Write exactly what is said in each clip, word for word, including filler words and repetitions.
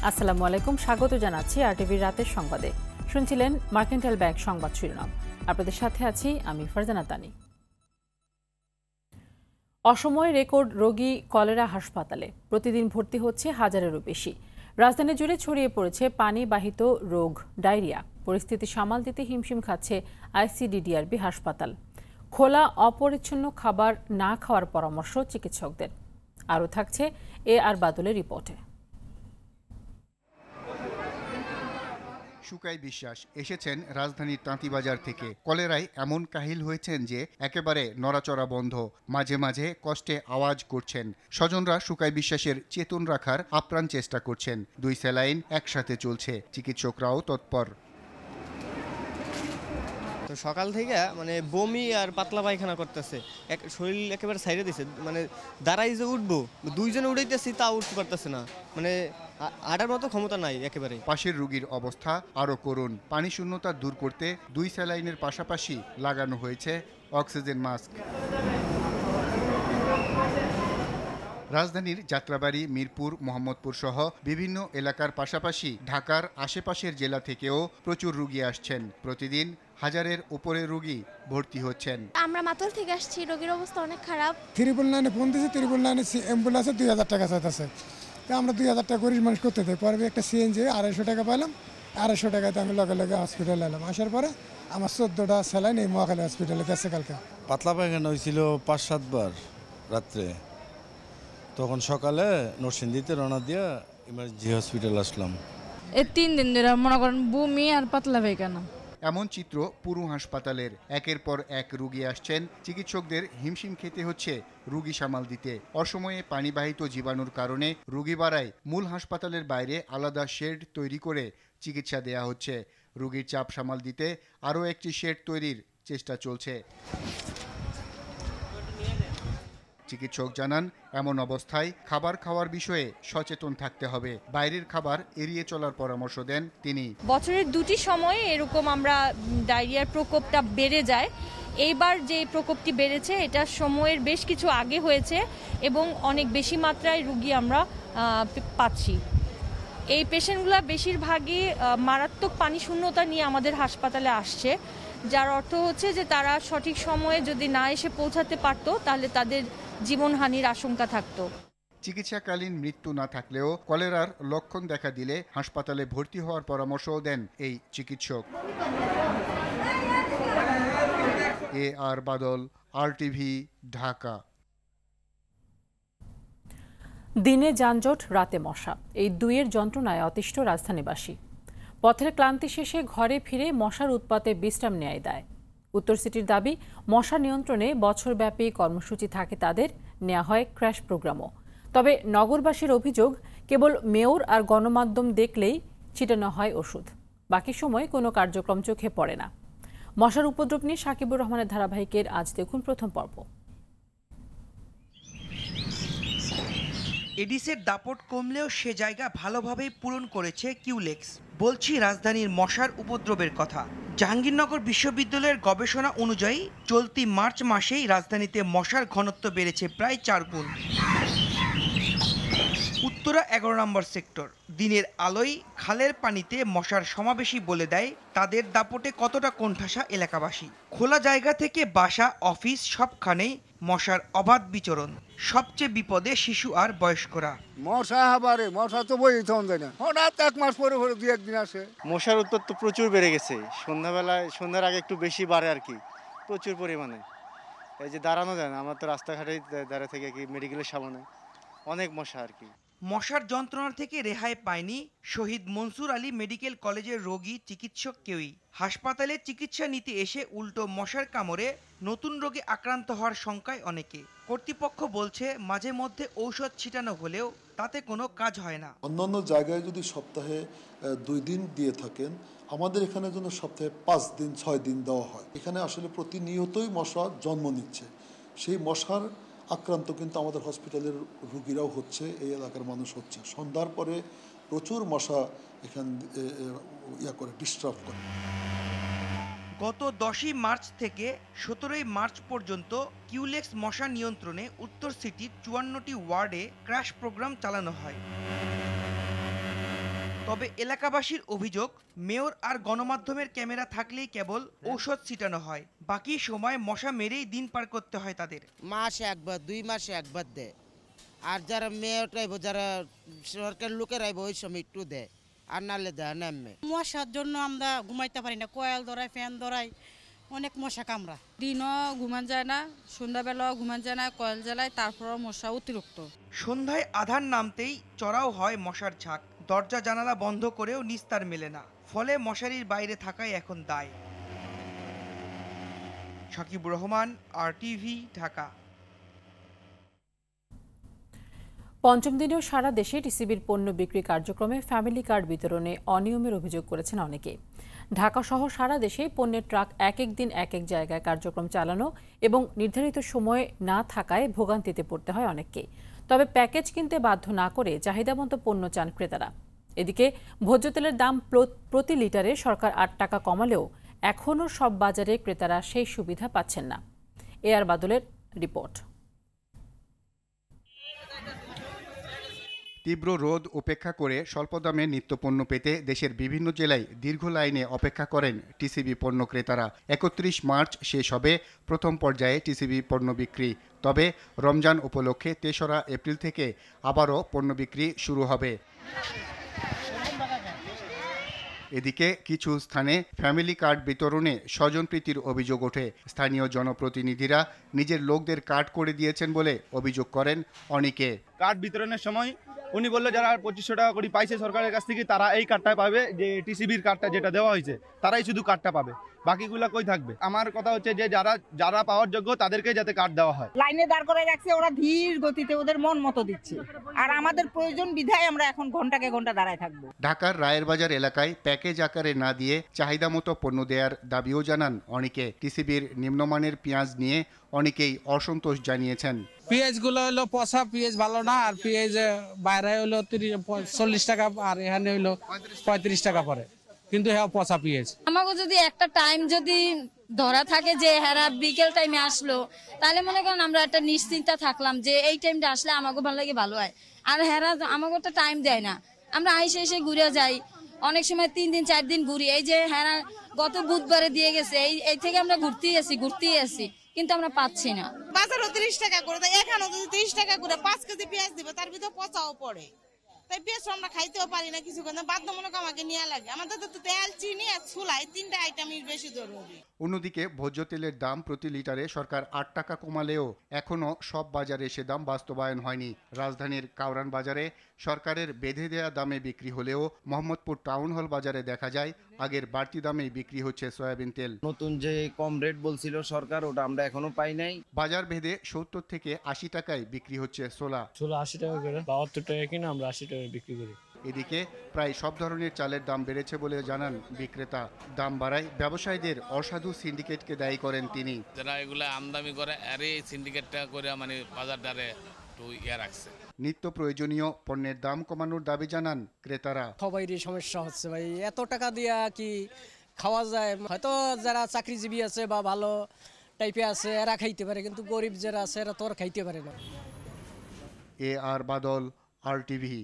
আসসালামু আলাইকুম, স্বাগত জানাচ্ছি আরটিভির রাতের সংবাদে। শুনছিলেন মার্কেন্টাইল ব্যাংক সংবাদ শিরোনাম। আপনাদের সাথে আছি আমি ফারজানা তানি। অসময়ে রেকর্ড রোগী কলেরা হাসপাতালে, প্রতিদিন ভর্তি হচ্ছে হাজারেরও বেশি। রাজধানী জুড়ে ছড়িয়ে পড়েছে পানিবাহিত রোগ ডায়রিয়া। পরিস্থিতি সামাল দিতে হিমশিম খাচ্ছে আইসিডিডিআরবি হাসপাতাল। খোলা অপরিচ্ছন্ন খাবার না খাওয়ার পরামর্শ চিকিৎসকদের। আরও থাকছে এ আর বাদলের রিপোর্টে। শুকাই বিশ্বাস এসেছেন রাজধানীর তাঁতিবাজার থেকে। কলেরায় এমন কাহিল হয়েছেন যে একেবারে নড়াচড়া বন্ধ, মাঝে মাঝে কষ্টে আওয়াজ করছেন। স্বজনরা শুকাই বিশ্বাসের চেতন রাখার আপ্রাণ চেষ্টা করছেন। দুই স্যালাইন একসাথে চলছে, চিকিৎসকরাও তৎপর। তো সকাল থেকে মানে বমি আর পাতলা পায়খানা করতেছে, এক শরীর একেবারে সাইডে দিছে, মানে দাঁড়াই যে উঠবো, দুইজনে উঠাইতেছি তা উঠতে পারতেছে না, মানে আটার মতো ক্ষমতা নাই একেবারে। পাশের রোগীর অবস্থা আরও করুন। পানি শূন্যতা দূর করতে দুই স্যালাইনের পাশাপাশি লাগানো হয়েছে অক্সিজেন মাস্ক। রাজধানীর যাত্রাবাড়ি, মিরপুর, মোহাম্মদপুর সহ বিভিন্ন এলাকার পাশাপাশি ঢাকার আশেপাশের জেলা থেকেও প্রচুর রোগী আসছেন। প্রতিদিন হাজারের উপরে রোগী ভর্তি হচ্ছেন। আমরা মাতল থেকে আসছি, রোগীর অবস্থা অনেক খারাপ। ত্রিপুল লাইনে ফোন দিয়েছে, ত্রিপুল লাইনে অ্যাম্বুলেন্সে দুই হাজার টাকা চাইতেছে। তো আমরা দুই হাজার টাকা গরিব মানুষ করতে দেয়। পরে একটা সিএনজি আড়াইশো টাকা পাইলাম, আড়াইশো টাকাতে আমি লগে লগে হসপিটালে এলাম। আসার পরে আমার চোদ্দোটা স্যালাইন এই মহাখালী হসপিটালে গেছে কালকে। পাতলা পায়খানা হয়েছিল পাঁচ সাতবার রাত্রে, তখন সকালে নরসিংদীতে রওনা দিয়ে ইমার্জেন্সি হসপিটাল আসলাম। এই তিন দিন ধরে মনে করেন বমি আর পাতলা পায়খানা। এমন চিত্র পুরো হাসপাতালের। একের পর এক রোগী আসছেন, চিকিৎসকদের হিমশিম খেতে হচ্ছে রোগী সামাল দিতে। অসময়ে পানিবাহিত জীবাণুর কারণে রোগী বাড়ায় মূল হাসপাতালের বাইরে আলাদা শেড তৈরি করে চিকিৎসা দেয়া হচ্ছে। রোগীর চাপ সামাল দিতে আরও একটি শেড তৈরির চেষ্টা চলছে। চিকিৎসক জানান, এমন অবস্থায় খাবার খাওয়ার বিষয়ে সচেতন থাকতে হবে। বাইরের খাবার এড়িয়ে চলার পরামর্শ দেন তিনি। বছরের দুটি সময়ে এরকম আমরা ডায়রিয়ার প্রকোপটা বেড়ে যায়। এইবার যে প্রকোপটি বেড়েছে এটা সময়ের বেশ কিছু আগে হয়েছে এবং অনেক বেশি মাত্রায় রোগী আমরা পাচ্ছি। এই পেশেন্টগুলো বেশিরভাগই মারাত্মক পানি শূন্যতা নিয়ে আমাদের হাসপাতালে আসছে, যার অর্থ হচ্ছে যে তারা সঠিক সময়ে যদি না এসে পৌঁছাতে পারতো তাহলে তাদের জীবনহানির আশঙ্কা থাকতো। চিকিৎসাকালীন মৃত্যু না থাকলেও কলেরার লক্ষণ দেখা দিলে হাসপাতালে ভর্তি হওয়ার পরামর্শও দেন এই চিকিৎসক। A R Badal, RTV, Dhaka. দিনে যানজট, রাতে মশা, এই দুইয়ের যন্ত্রণায় অতিষ্ঠ রাজধানীবাসী। পথের ক্লান্তি শেষে ঘরে ফিরে মশার উৎপাতে বিশ্রাম নেয় দেয়। উত্তর সিটির দাবি, মশা নিয়ন্ত্রণে বছরব্যাপী কর্মসূচি থাকে তাদের, নেওয়া হয় ক্র্যাশ প্রোগ্রামও। তবে নগরবাসীর অভিযোগ, কেবল মেয়র আর গণমাধ্যম দেখলেই ছিটানো হয় ওষুধ, বাকি সময় কোনো কার্যক্রম চোখে পড়ে না। মশার উপদ্রব নিয়ে সাকিবুর রহমানের ধারাবাহিকের আজ দেখুন প্রথম পর্ব। এডিসের দাপট কমলেও সে জায়গা ভালোভাবেই পূরণ করেছে কিউলেক্স। বলছি রাজধানীর মশার উপদ্রবের কথা। জাহাঙ্গীরনগর বিশ্ববিদ্যালয়ের গবেষণা অনুযায়ী চলতি মার্চ মাসেই রাজধানীতে মশার ঘনত্ব বেড়েছে প্রায় চার গুণ। উত্তরা এগারো নম্বর সেক্টর। দিনের আলোয় খালের পানিতে মশার সমাবেশই বলে দেয় তাদের দাপটে কতটা কোণঠাসা এলাকাবাসী। খোলা জায়গা থেকে বাসা, অফিস সবখানেই মশার অবাধ বিচরণ। সবচেয়ে বিপদে শিশু আর বয়স্করা। মশা হাবারে মশা তো বই যায় না, হঠাৎ এক মাস পরে পরে দুই একদিন আসে। মশার উত্তর তো প্রচুর বেড়ে গেছে। সন্ধ্যাবেলায় সন্ধ্যার আগে একটু বেশি বাড়ে আর কি, প্রচুর পরিমাণে। এই যে দাঁড়ানো যায় না, আমার তো রাস্তাঘাটেই দাঁড়া থেকে কি মেডিকেলের সামনে অনেক মশা আর কি। মশার যন্ত্রণা থেকে রেহাই পায়নি শহীদ মনসুর আলী মেডিকেল কলেজের রোগী চিকিৎসক কেউই। হাসপাতালে চিকিৎসা নিতে এসে উল্টো মশার কামড়ে নতুন রোগে আক্রান্ত হওয়ার শঙ্কায় অনেকে। কর্তৃপক্ষ বলছে মাঝে মধ্যে ঔষধ ছিটানো হলেও তাতে কোনো কাজ হয় না। অন্যান্য জায়গায় যদি সপ্তাহে দুই দিন দিয়ে থাকেন, আমাদের এখানে যেন সপ্তাহে পাঁচ দিন ছয় দিন দেওয়া হয়। এখানে আসলে প্রতিনিয়তই মশা জন্ম নিচ্ছে। সেই মশার আক্রান্ত কিন্তু আমাদের হসপিটালের রোগীরাও হচ্ছে, এই এলাকার মানুষ হচ্ছে। সন্ধ্যার পরে প্রচুর মশা এখান ইয়া করে ডিস্টার্ব করে। গত দশই মার্চ থেকে সতেরোই মার্চ পর্যন্ত কিউলেক্স মশা নিয়ন্ত্রণে উত্তর সিটির চুয়ান্নটি ওয়ার্ডে ক্র্যাশ প্রোগ্রাম চালানো হয়। মশার যন্ত্রণা থেকে রেহাই পায়নি শহীদ মনসুর আলী মেডিকেল কলেজের রোগী চিকিৎসক কেউই। হাসপাতালে চিকিৎসা নিতে এসে উল্টো মশার কামড়ে নতুন রোগে আক্রান্ত হওয়ার শঙ্কায় অনেকে। কর্তৃপক্ষ বলছে মাঝে মধ্যে ঔষধ ছিটানো হলেও তাতে কোনো কাজ হয় না। তবে এলাকাবাসীর অভিযোগ, মেয়র আর গণমাধ্যমের ক্যামেরা থাকলেই কেবল ঔষধ ছিটানো হয়, বাকি সময় মশা মেরেই দিন পার করতে হয় তাদের। মাসে একবার, দুই মাসে একবার দেয়, আর যারা মেয়র আইব, যারা সরকার লোকের আইব ওই সময় একটু দেয়, আর নালে দেয় নামে। মশার জন্য আমরা ঘুমাইতে পারি না, কয়েল ধরাই, ফ্যান ধরাই, অনেক মশা কামড়া। দিনও ঘুমান যায় না, সন্ধ্যাবেলাও ঘুমান যায় না, কয়েল জ্বালায়, তারপরও মশা অতিরিক্ত। সন্ধ্যায় আধার নামতেই চড়াও হয় মশার ঝাঁক, দরজা জানালা বন্ধ করেও নিস্তার মেলে না, ফলে মশারির বাইরে থাকাই এখন দায়। সাকিবুর রহমান, আরটিভি, ঢাকা। পঞ্চম দিনেও সারা দেশে টিসিবির পণ্য বিক্রি কার্যক্রমে ফ্যামিলি কার্ড বিতরণে অনিয়মের অভিযোগ করেছেন অনেকে। ঢাকা সহ সারা দেশে পণ্যের ট্রাক এক এক দিন এক এক জায়গায় কার্যক্রম চালানো এবং নির্ধারিত সময় না থাকায় ভোগান্তিতে পড়তে হয় অনেককে। তবে প্যাকেজ কিনতে বাধ্য না করে চাহিদামতো পণ্য চান ক্রেতারা। এদিকে ভোজ্য তেলের দাম প্রতি লিটারে সরকার আট টাকা কমালেও এখনও সব বাজারে ক্রেতারা সেই সুবিধা পাচ্ছেন না। এ আর বাদলের রিপোর্ট। তীব্র রোদ উপেক্ষা করে স্বল্প দামে নিত্যপণ্য পেতে দেশের বিভিন্ন জেলায় দীর্ঘ লাইনে অপেক্ষা করেন টিসিবি পণ্য ক্রেতারা। একত্রিশ মার্চ শেষ হবে প্রথম পর্যায়ে টিসিবি পণ্য বিক্রি। তবে রমজান উপলক্ষে তেসরা এপ্রিল থেকে আবারও পণ্য বিক্রি শুরু হবে। এদিকে কিছু স্থানে ফ্যামিলি কার্ড বিতরণে স্বজনপ্রীতির অভিযোগ ওঠে। স্থানীয় জনপ্রতিনিধিরা নিজের লোকদের কার্ড করে দিয়েছেন বলে অভিযোগ করেন অনেকে। কার্ড বিতরণের সময় উনি বললো যারা পঁচিশশো টাকা করে পাইছে সরকারের কাছ থেকে তারা এই কার্ডটা পাবে, যে টিসিবির কার্ডটা যেটা দেওয়া হয়েছে তারাই শুধু কার্ডটা পাবে, বাকিগুলো কই থাকবে? আমার কথা হচ্ছে যে যারা যারা পাওয়ার যোগ্য তাদেরকে যাতে কার্ড দেওয়া হয়। লাইনে দাঁড় করে রাখছে, ওরা ধীর গতিতে ওদের মন মতো দিচ্ছে, আর আমাদের প্রয়োজন বিধায় আমরা এখন ঘন্টাকে ঘন্টা দাঁড়ায় থাকবো। ঢাকার রায়ের বাজার এলাকায় প্যাকেজ আকারে না দিয়ে চাহিদা মতো পণ্য দেওয়ার দাবিও জানান অনেকে। টিসিবির নিম্নমানের পেঁয়াজ নিয়ে অনেকেই অসন্তোষ জানিয়েছেন। পেঁয়াজ গুলো হলো পচা পেঁয়াজ, ভালো না, আর পেঁয়াজ বাইরে হলো চল্লিশ টাকা আর এখানে হইলো পঁয়ত্রিশ টাকা পরে, কিন্তু হ্যাঁ পচা পেঁয়াজ। আমাকে যদি একটা টাইম যদি ধরা থাকে যে হেরা বিকেল টাইমে আসলো, তাহলে মনে করেন আমরা একটা নিশ্চিন্তা থাকলাম যে এই টাইমটা আসলে আমাকে ভালো লাগে, ভালো হয়। আর হেরা আমাকে একটা টাইম দেয় না, আমরা আইসে এসে ঘুরে যাই, অনেক সময় তিন দিন চার দিন ঘুরি। এই যে হেরা গত বুধবারে দিয়ে গেছে, এই এই থেকে আমরা ঘুরতেই আসি ঘুরতেই আসি কিন্তু আমরা পাচ্ছি না। বাজারও তিরিশ টাকা করে দেয়, এখানেও যদি তিরিশ টাকা করে পাঁচ কেজি পেঁয়াজ দিবে, তার ভিতরে পচাও পড়ে, তাই পেঁয়াজ আমরা খাইতেও পারি না কিছু, বাধ্যমূলক আমাকে নেওয়া লাগে। আমাদের তো তেল, চিনি আর চুলাই তিনটা আইটেমই বেশি জরুরি। অন্যদিকে ভোজ্য তেলের দাম প্রতি লিটারে সরকার আট টাকা কমালেও এখনো সব বাজারে সে দাম বাস্তবায়ন হয়নি। রাজধানীর কাউরান বাজারে সরকারের বেঁধে দেয়া দামে বিক্রি হলেও মোহাম্মদপুর টাউন হল বাজারে দেখা যায় আগের বাড়তি দামেই বিক্রি হচ্ছে সয়াবিন তেল। নতুন যে কম রেট বলছিল সরকার, ওটা আমরা এখনো পাই নাই। বাজার ভেদে সত্তর থেকে আশি টাকায় বিক্রি হচ্ছে ছোলা। ছোলা আশি টাকা করে, বাহাত্তর টাকা কিনা আমরা আশি টাকা বিক্রি করি। এদিকে প্রায় সব ধরনের চালের দাম বেড়েছে বলে জানান বিক্রেতা। দাম বাড়ায় ব্যবসায়ীদের অসাধু সিন্ডিকেটকে দায়ী করেন তিনি। যারা এগুলা আমদানি করে আর এই সিন্ডিকেটটা করে মানে বাজার দরে একটু ইয়া রাখছে। নিত্য প্রয়োজনীয় পণ্যের দাম কমানোর দাবি জানান ক্রেতারা। সবাইরই সমস্যা হচ্ছে ভাই, এত টাকা দিয়া কি খাওয়া যায়? হয়তো যারা চাকরিজীবী আছে বা ভালো টাইপে আছে এরা খাইতে পারে, কিন্তু গরিব যারা আছে এরা তো আর খাইতে পারে না। A R Badal, RTV.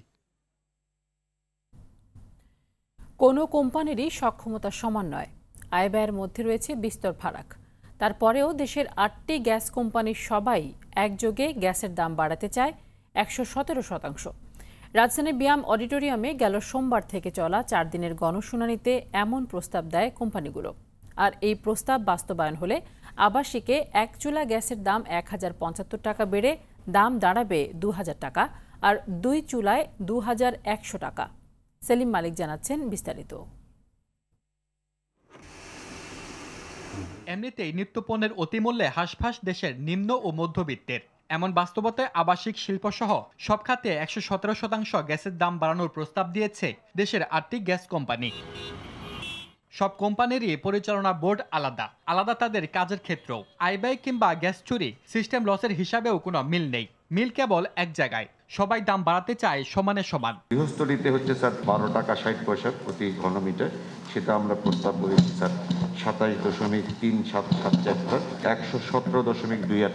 কোনো কোম্পানিরই সক্ষমতা সমান নয়, আয় ব্যয়ের মধ্যে রয়েছে বিস্তর ফারাক। তারপরেও দেশের আটটি গ্যাস কোম্পানির সবাই একযোগে গ্যাসের দাম বাড়াতে চায় একশো সতেরো শতাংশ। রাজধানী বিয়াম অডিটোরিয়ামে গেল সোমবার থেকে চলা চার দিনের গণশুনানিতে এমন প্রস্তাব দেয় কোম্পানিগুলো। আর এই প্রস্তাব বাস্তবায়ন হলে আবাসিকে এক চুলা গ্যাসের দাম এক হাজার পঁচাত্তর টাকা বেড়ে দাম দাঁড়াবে দু হাজার টাকা, আর দুই চুলায় দু হাজার একশো টাকা। সেলিম মালিক জানাচ্ছেন বিস্তারিত। এমনিতেই নিত্যপণ্যের অতিমূল্যে হাঁসফাঁস দেশের নিম্ন ও মধ্যবিত্তের। এমন বাস্তবতায় আবাসিক শিল্পসহ সব খাতে একশো সতেরো শতাংশ গ্যাসের দাম বাড়ানোর প্রস্তাব দিয়েছে দেশের আটটি গ্যাস কোম্পানি। সব কোম্পানিরই পরিচালনা বোর্ড আলাদা আলাদা তাদের কাজের ক্ষেত্রেও। আয় ব্যয় কিংবা গ্যাস চুরি, সিস্টেম লসের হিসাবেও কোনো মিল নেই। মিল কেবল এক জায়গায়, সবাই দাম বাড়াতে চায় সমানে সমান। গৃহস্থলীতে হচ্ছে স্যার বারো টাকা ষাট পয়সা প্রতি ঘনমিটার, সেটা আমরা প্রস্তাব করেছি স্যার সাতাইশ দশমিক তিন সাত সাত চার একশো সতেরো দশমিক দুই আট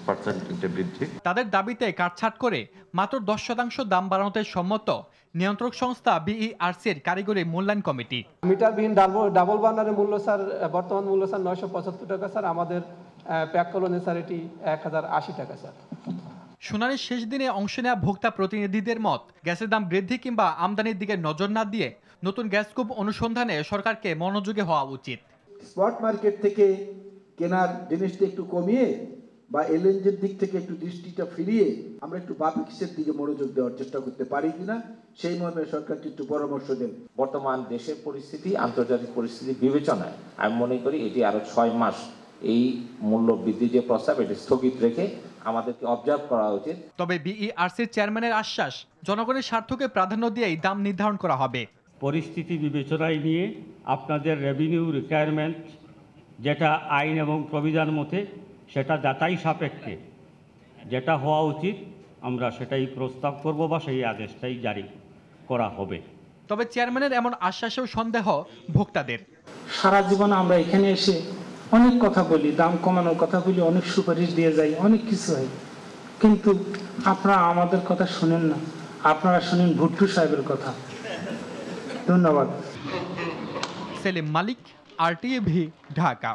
পার্সেন্টেজে বৃদ্ধি। তাদের দাবিতে কাটছাঁট করে মাত্র দশ শতাংশ দাম বাড়ানোতে সম্মত নিয়ন্ত্রক সংস্থা বিইআরসির কারিগরি মূল্যায়ন কমিটি। মিটারবিহীন ডাবল বার্নারের মূল্য স্যার বর্তমান মূল্য স্যার নয়শো পঁচাত্তর টাকা স্যার, আমাদের প্যাক কলোনি স্যার এটি এক হাজার আশি টাকা স্যার। শুনানির শেষ দিনে অংশ নেওয়া ভোক্তা প্রতিনিধিদের মত, গ্যাসের দাম বৃদ্ধি কিংবা আমদানির দিকে নজর না দিয়ে নতুন গ্যাস কূপ অনুসন্ধানে সরকারকে মনোযোগী হওয়া উচিত। স্পট মার্কেট থেকে কেনার জিনিসটা একটু কমিয়ে বা এলএনজির দিক থেকে একটু দৃষ্টিটা ফিরিয়ে আমরা একটু বাপিক্সের দিকে মনোযোগ দেওয়ার চেষ্টা করতে পারি কিনা সেই মর্মে সরকারকে একটু পরামর্শ দেন। বর্তমান দেশের পরিস্থিতি, আন্তর্জাতিক পরিস্থিতি বিবেচনায় আমি মনে করি এটি আরো ছয় মাস এই মূল্য বৃদ্ধি যে প্রস্তাব এটি স্থগিত রেখে আমাদেরকে অবজার্ভ করা উচিত। তবে বিইআরসির চেয়ারম্যানের আশ্বাস, জনগণের স্বার্থকে প্রাধান্য দিয়েই দাম নির্ধারণ করা হবে। পরিস্থিতি বিবেচনায় নিয়ে আপনাদের রেভিনিউ রিকোয়ারমেন্ট যেটা আইন এবং প্রবিধান মতে সেটা যাচাই সাপেক্ষে যেটা হওয়া উচিত আমরা সেটাই প্রস্তাব করব বা সেই আদেশটাই জারি করা হবে। তবে চেয়ারম্যানের এমন আশ্বাসেও সন্দেহ ভোক্তাদের। সারা জীবন আমরা এখানে এসে অনেক কথা বলি, দাম কমানোর কথা বলি, অনেক সুপারিশ দিয়ে যাই, অনেক কিছু হয়, কিন্তু আপনারা আমাদের কথা শুনেন না, আপনারা শুনেন ভুট্টু সাহেবের কথা। ধন্যবাদ। সেলিম মালিক, আরটিভি, ঢাকা।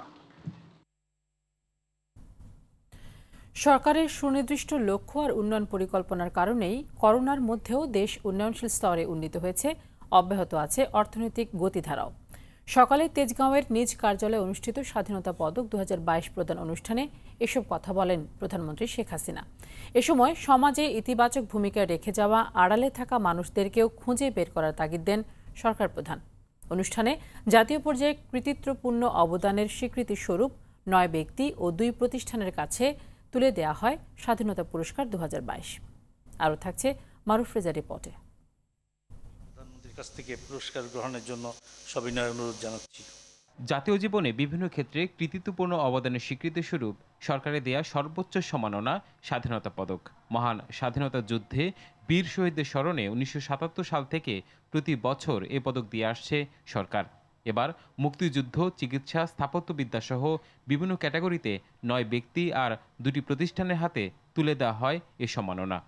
সরকারের সুনির্দিষ্ট লক্ষ্য আর উন্নয়ন পরিকল্পনার কারণেই করোনার মধ্যেও দেশ উন্নয়নশীল স্তরে উন্নীত হয়েছে, অব্যাহত আছে অর্থনৈতিক গতিধারাও। সকালে তেজগাঁওয়ের নিজ কার্যালয়ে অনুষ্ঠিত স্বাধীনতা পদক দু হাজার বাইশ প্রদান অনুষ্ঠানে এসব কথা বলেন প্রধানমন্ত্রী শেখ হাসিনা। এ সময় সমাজে ইতিবাচক ভূমিকা রেখে যাওয়া আড়ালে থাকা মানুষদেরকেও খুঁজে বের করার তাগিদ দেন সরকার প্রধান। অনুষ্ঠানে জাতীয় পর্যায়ে কৃতিত্বপূর্ণ অবদানের স্বীকৃতি স্বরূপ নয় ব্যক্তি ও দুই প্রতিষ্ঠানের কাছে তুলে দেয়া হয় স্বাধীনতা পুরস্কার দু হাজার বাইশ। আরও থাকছে মারুফ রেজা রিপোর্টে। প্রধানমন্ত্রীর কাছ থেকে পুরস্কার গ্রহণের জন্য সবিনয় অনুরোধ জানাচ্ছি। জাতীয় জীবনে বিভিন্ন ক্ষেত্রে কৃতিত্বপূর্ণ অবদানের স্বীকৃতি স্বরূপ সরকারের দেয়া সর্বোচ্চ সম্মাননা স্বাধীনতা পদক। মহান স্বাধীনতা যুদ্ধে বীর শহীদদের স্মরণে উনিশশো সাতাত্তর সাল থেকে প্রতি বছর এ পদক দিয়ে আসছে সরকার। এবার মুক্তিযুদ্ধ, চিকিৎসা, স্থাপত্যবিদ্যা সহ বিভিন্ন ক্যাটাগরিতে নয় ব্যক্তি আর দুটি প্রতিষ্ঠানের হাতে তুলে দেওয়া হয় এ সম্মাননা।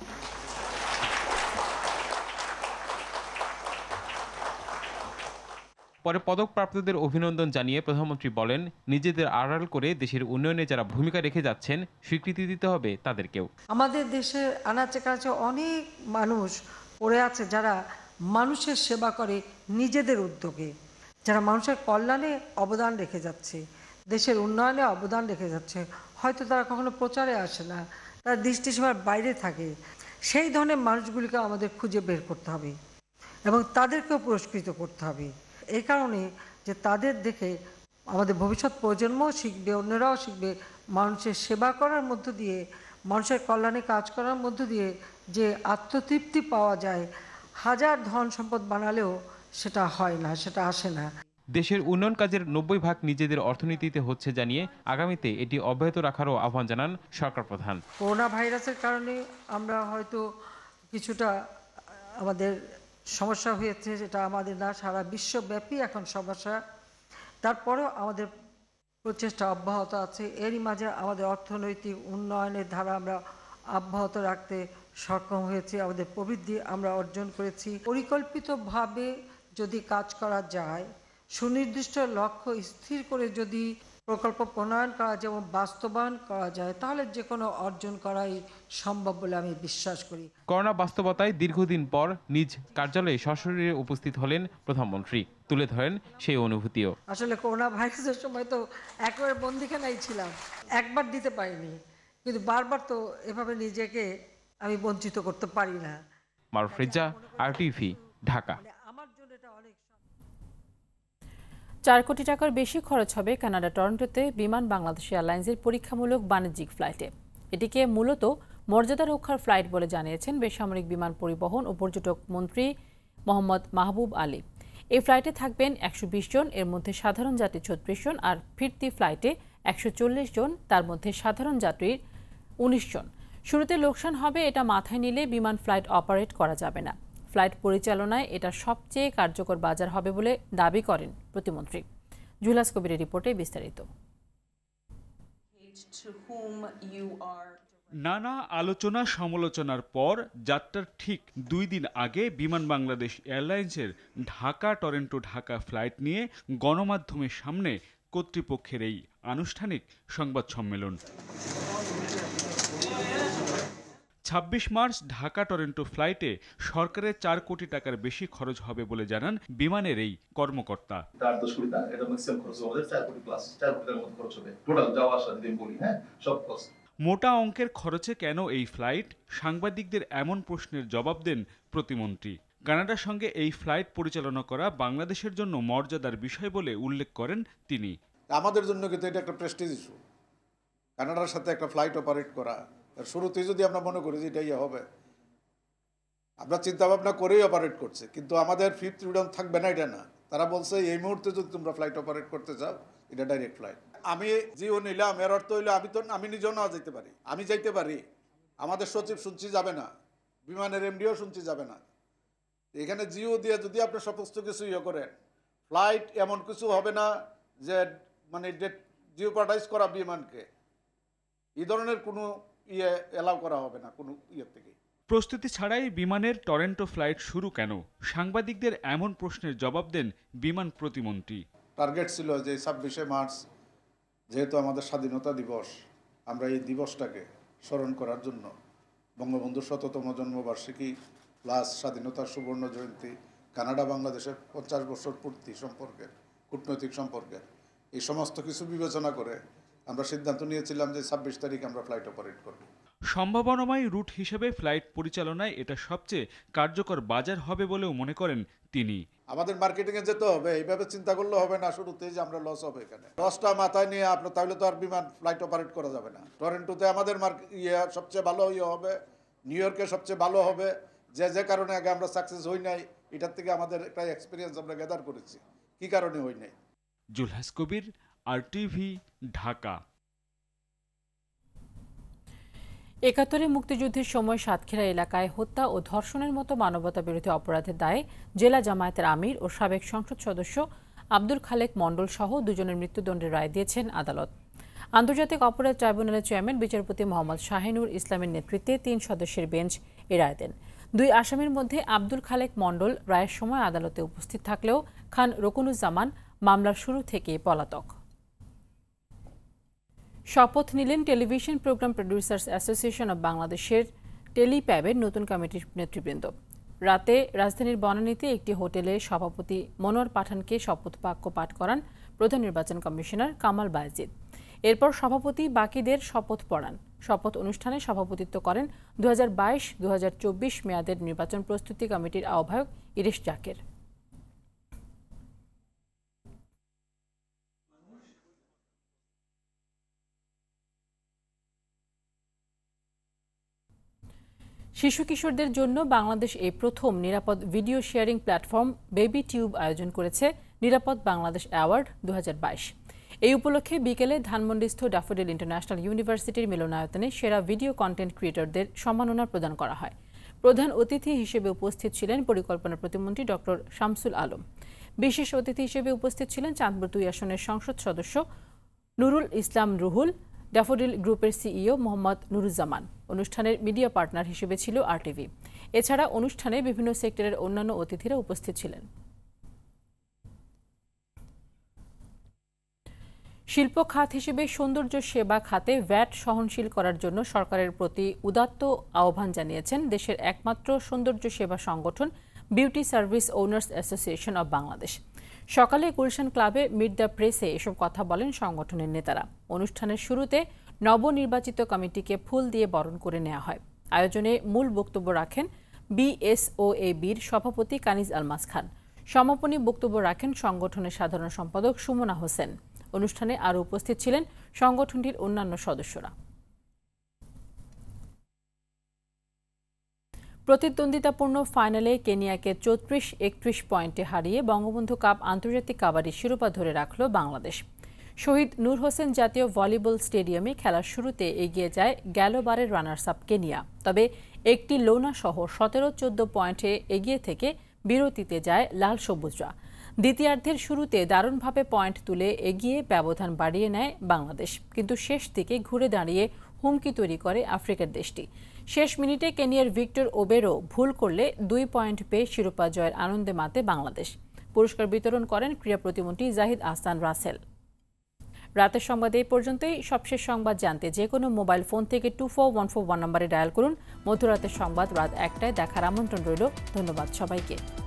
পরে পদকপ্রাপ্তদের অভিনন্দন জানিয়ে প্রধানমন্ত্রী বলেন, নিজেদের আড়াল করে দেশের উন্নয়নে যারা ভূমিকা রেখে যাচ্ছেন স্বীকৃতি দিতে হবে তাদেরকেও। আমাদের দেশের আনাচে কাছে অনেক মানুষ পড়ে আছে যারা মানুষের সেবা করে নিজেদের উদ্যোগে, যারা মানুষের কল্যাণে অবদান রেখে যাচ্ছে, দেশের উন্নয়নে অবদান রেখে যাচ্ছে। হয়তো তারা কখনো প্রচারে আসে না, তারা দৃষ্টিসীমার বাইরে থাকে। সেই ধরনের মানুষগুলিকে আমাদের খুঁজে বের করতে হবে এবং তাদেরকেও পুরস্কৃত করতে হবে। এই কারণে যে তাদের দেখে আমাদের ভবিষ্যৎ প্রজন্মও শিখবে, অন্যরাও শিখবে মানুষের সেবা করার মধ্য দিয়ে, মানুষের কল্যাণে কাজ করার মধ্য দিয়ে যে আত্মতৃপ্তি পাওয়া যায়, হাজার ধন সম্পদ বানালেও সেটা হয় না, সেটা আসে না। দেশের উন্নয়ন কাজের নব্বই ভাগ নিজেদের অর্থনীতিতে হচ্ছে জানিয়ে আগামীতে এটি অব্যাহত রাখারও আহ্বান জানান সরকার প্রধান। করোনা ভাইরাসের কারণে আমরা হয়তো কিছুটা আমাদের সমস্যা হয়েছে, যেটা আমাদের না, সারা বিশ্বব্যাপী এখন সমস্যা। তারপরেও আমাদের প্রচেষ্টা অব্যাহত আছে। এরই মাঝে আমাদের অর্থনৈতিক উন্নয়নের ধারা আমরা অব্যাহত রাখতে সক্ষম হয়েছি, আমাদের প্রবৃদ্ধি আমরা অর্জন করেছি। পরিকল্পিতভাবে যদি কাজ করা যায়, সুনির্দিষ্ট লক্ষ্য স্থির করে যদি প্রকল্প প্রণয়ন করা যায় এবং বাস্তবায়ন করা যায়, তাহলে যে কোনো অর্জন করাই সম্ভব বলে আমি বিশ্বাস করি। করোনা বাস্তবতায় দীর্ঘদিন পর নিজ কার্যালয়ে সশরীরে উপস্থিত হলেন প্রধানমন্ত্রী, তুলে ধরেন সেই অনুভূতিও। আসলে করোনা ভাইরাসের সময় তো একেবারে বন্দিখানায় ছিলাম, একবার দিতে পারিনি, কিন্তু বারবার তো এভাবে নিজেকে আমি বঞ্চিত করতে পারি না। মারুফ রেজা, আরটিভি, ঢাকা। চার কোটি টাকার বেশি খরচ হবে কানাডা টরন্টোতে বিমান বাংলাদেশ এয়ারলাইন্সের পরীক্ষামূলক বাণিজ্যিক ফ্লাইটে। এটিকে মূলত মর্যাদা রক্ষার ফ্লাইট বলে জানিয়েছেন বেসামরিক বিমান পরিবহন ও পর্যটক মন্ত্রী মোহাম্মদ মাহবুব আলী। এই ফ্লাইটে থাকবেন একশো বিশ জন, এর মধ্যে সাধারণ যাত্রী ছত্রিশ জন, আর ফিরতি ফ্লাইটে একশো চল্লিশ জন, তার মধ্যে সাধারণ যাত্রীর উনিশ জন। শুরুতে লোকসান হবে, এটা মাথায় নিলে বিমান ফ্লাইট অপারেট করা যাবে না। ফ্লাইট পরিচালনায় এটা সবচেয়ে কার্যকর বাজার হবে বলে দাবি করেন প্রতিমন্ত্রী। জুলাস কবিরের রিপোর্টে বিস্তারিত। নানা আলোচনা সমালোচনার পর যাত্রার ঠিক দুই দিন আগে বিমান বাংলাদেশ এয়ারলাইন্সের ঢাকা টরন্টো ঢাকা ফ্লাইট নিয়ে গণমাধ্যমের সামনে কর্তৃপক্ষের এই আনুষ্ঠানিক সংবাদ সম্মেলন। ছাব্বিশ মার্চ ঢাকা টরন্টো ফ্লাইটে সরকারের চার কোটি টাকার বেশি খরচ হবে বলে জানান বিমানের এই কর্মকর্তা। মোটা অঙ্কের খরচে কেন এই ফ্লাইট? সাংবাদিকদের এমন প্রশ্নের জবাব দেন প্রতিমন্ত্রী। কানাডার সঙ্গে এই ফ্লাইট পরিচালনা করা বাংলাদেশের জন্য মর্যাদার বিষয় বলে উল্লেখ করেন তিনি। আমাদের জন্য কিন্তু এটা একটা প্রেস্টিজ ইস্যু, কানাডার সাথে একটা ফ্লাইট অপারেট করা। শুরুতেই যদি আমরা মনে করি যে এটাই হবে, আমরা চিন্তা ভাবনা করেই অপারেট করছে, কিন্তু আমাদের ফিফথ ফ্রিডম থাকবে না এটা না। তারা বলছে এই মুহূর্তে যদি তোমরা ফ্লাইট অপারেট করতে চাও এটা ডাইরেক্ট ফ্লাইট। আমি জিও নিলাম, এর অর্থ হইলে আমি তো আমি নিজেও না যেতে পারি, আমি যাইতে পারি, আমাদের সচিব শুনছি যাবে না, বিমানের এমডিও শুনছি যাবে না। এখানে জিও দিয়ে যদি আপনি সমস্ত কিছু ইয়ে করেন, ফ্লাইট এমন কিছু হবে না যে মানে জিওপার্টাইজ করা বিমানকে, এই ধরনের কোনো ইয়ে এলাও করা হবে না কোনো ইয়ে থেকে। প্রস্তুতি ছাড়াই বিমানের টরন্টো ফ্লাইট শুরু কেন? সাংবাদিকদের এমন প্রশ্নের জবাব দেন বিমান প্রতিমন্ত্রী। টার্গেট ছিল যে ছাব্বিশে মার্চ যেহেতু আমাদের স্বাধীনতা দিবস, আমরা এই দিবসটাকে স্মরণ করার জন্য বঙ্গবন্ধুর শততম জন্মবার্ষিকী প্লাস স্বাধীনতার সুবর্ণ জয়ন্তী, কানাডা বাংলাদেশের পঞ্চাশ বছর পূর্তি সম্পর্কে, কূটনৈতিক সম্পর্কে, এই সমস্ত কিছু বিবেচনা করে আমরা সিদ্ধান্ত নিয়েছিলাম যে ছাব্বিশ তারিখ আমরা ফ্লাইট অপারেট করব। সম্ভাবনাময় রুট হিসেবে ফ্লাইট পরিচালনায় এটা সবচেয়ে কার্যকর বাজার হবে বলেও মনে করেন তিনি। আমাদের মার্কেটিংয়ে যেতে হবে, এইভাবে চিন্তা করলে হবে না শুরুতেই যে আমরা লস হবে। এখানে লসটা মাথায় নিয়ে আপনার তাহলে তো আর বিমান ফ্লাইট অপারেট করা যাবে না। টরন্টোতে আমাদের মার্কেট ইয়ে সবচেয়ে ভালো ইয়ে হবে, নিউ ইয়র্কে সবচেয়ে ভালো হবে, যে যে কারণে আগে আমরা সাকসেস হই নাই, এটার থেকে আমাদের একটা এক্সপিরিয়েন্স আমরা গ্যাদার করেছি, কি কারণে হই নাই। জুলহাস কবির, আরটিভি, ঢাকা। একাত্তরে মুক্তিযুদ্ধের সময় সাতক্ষীরা এলাকায় হত্যা ও ধর্ষণের মতো মানবতা বিরোধী অপরাধের দায়ে জেলা জামায়াতের আমির ও সাবেক সংসদ সদস্য আব্দুল খালেক মণ্ডল সহ দুজনের মৃত্যুদণ্ডের রায় দিয়েছেন আদালত। আন্তর্জাতিক অপরাধ ট্রাইব্যুনালের চেয়ারম্যান বিচারপতি মোহাম্মদ শাহিনুর ইসলামের নেতৃত্বে তিন সদস্যের বেঞ্চ এ রায় দেন। দুই আসামির মধ্যে আব্দুল খালেক মণ্ডল রায়ের সময় আদালতে উপস্থিত থাকলেও খান রকুনুজ্জামান মামলার শুরু থেকে পলাতক। শপথ নিলেন television program producers association of বাংলাদেশের টেলিপ্যাবের নতুন কমিটির নেতৃবৃন্দ। রাতে রাজধানীর বনানীতে একটি হোটেলে সভাপতি মনোয়ার পাঠানকে শপথ বাক্য পাঠ করান প্রধান নির্বাচন কমিশনার কামাল বায়েজিদ। এরপর সভাপতি বাকিদের শপথ পড়ান। শপথ অনুষ্ঠানে সভাপতিত্ব করেন দু হাজার বাইশ দু হাজার চব্বিশ মেয়াদের নির্বাচন প্রস্তুতি কমিটির আহ্বায়ক ইরিশ জাকের। শিশু কিশোরদের জন্য বাংলাদেশ এই প্রথম নিরাপদ video sharing platform Baby Tube আয়োজন করেছে নিরাপদ বাংলাদেশ অ্যাওয়ার্ড দু হাজার বাইশ। এই উপলক্ষে বিকেলে ধানমন্ডিস্থ ড্যাফোডিল ইন্টারন্যাশনাল ইউনিভার্সিটির মিলনায়তনে সেরা ভিডিও কন্টেন্ট ক্রিয়েটরদের সম্মাননা প্রদান করা হয়। প্রধান অতিথি হিসেবে উপস্থিত ছিলেন পরিকল্পনা প্রতিমন্ত্রী ডক্টর শামসুল আলম। বিশেষ অতিথি হিসেবে উপস্থিত ছিলেন চাঁদপুর দুই আসনের সংসদ সদস্য নুরুল ইসলাম রুহুল, ড্যাফোডিল গ্রুপের সিইও মোহাম্মদ নুরুজ্জামান। অনুষ্ঠানের মিডিয়া পার্টনার হিসেবে ছিল আরটিভি। এছাড়া অনুষ্ঠানে বিভিন্ন সেক্টরের অন্যান্য অতিথিরা উপস্থিত ছিলেন। শিল্প খাত হিসেবে সৌন্দর্য সেবা খাতে ভ্যাট সহনশীল করার জন্য সরকারের প্রতি উদাত্ত আহ্বান জানিয়েছেন দেশের একমাত্র সৌন্দর্য সেবা সংগঠন beauty service owners association of Bangladesh. সকালে গুলশান ক্লাবে মিট দ্য প্রেসে এসব কথা বলেন সংগঠনের নেতারা। অনুষ্ঠানের শুরুতে নবনির্বাচিত কমিটিকে ফুল দিয়ে বরণ করে নেওয়া হয়। আয়োজনে মূল বক্তব্য রাখেন বিএসওএবির সভাপতি কানিজ আলমাস খান। সমাপনী বক্তব্য রাখেন সংগঠনের সাধারণ সম্পাদক সুমনা হোসেন। অনুষ্ঠানে আরও উপস্থিত ছিলেন সংগঠনটির অন্যান্য সদস্যরা। প্রতিদ্বন্দ্বিতাপূর্ণ ফাইনালে কেনিয়াকে চৌত্রিশ একত্রিশ পয়েন্টে হারিয়ে বঙ্গবন্ধু কাপ আন্তর্জাতিক কাবাডি শিরোপা ধরে রাখল বাংলাদেশ। শহীদ নূর হোসেন জাতীয় ভলিবল স্টেডিয়ামে খেলার শুরুতে এগিয়ে যায় গেলবারের রানার্স আপ কেনিয়া। তবে একটি লোনা সহ সতেরো চোদ্দ পয়েন্টে এগিয়ে থেকে বিরতিতে যায় লাল সবুজরা। দ্বিতীয়ার্ধের শুরুতে দারুণভাবে পয়েন্ট তুলে এগিয়ে ব্যবধান বাড়িয়ে নেয় বাংলাদেশ, কিন্তু শেষ দিকে ঘুরে দাঁড়িয়ে হুমকি তৈরি করে আফ্রিকার দেশটি। শেষ মিনিটে কেনিয়ার ভিক্টর ওবেরো ভুল করলে দুই পয়েন্ট পেয়ে শিরোপা জয়ের আনন্দে মাতে বাংলাদেশ। পুরস্কার বিতরণ করেন ক্রীড়া প্রতিমন্ত্রী জাহিদ আহসান রাসেল। রাতের সংবাদ এই পর্যন্তই। সবশেষ সংবাদ জানতে যে কোনো মোবাইল ফোন থেকে two four one four one নম্বরে ডায়াল করুন। মধ্যরাতের সংবাদ রাত একটায় দেখার আমন্ত্রণ রইল। ধন্যবাদ সবাইকে।